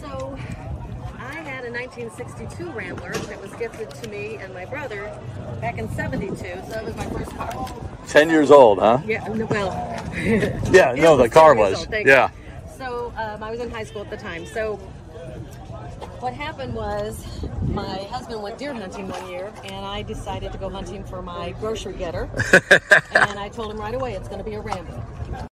So I had a 1962 Rambler that was gifted to me and my brother back in '72. So that was my first car. 10 years old, huh? Yeah, well. Yeah, no, the car was. Yeah. So I was in high school at the time. So what happened was my husband went deer hunting one year, and I decided to go hunting for my grocery getter. And I told him right away it's going to be a Rambler.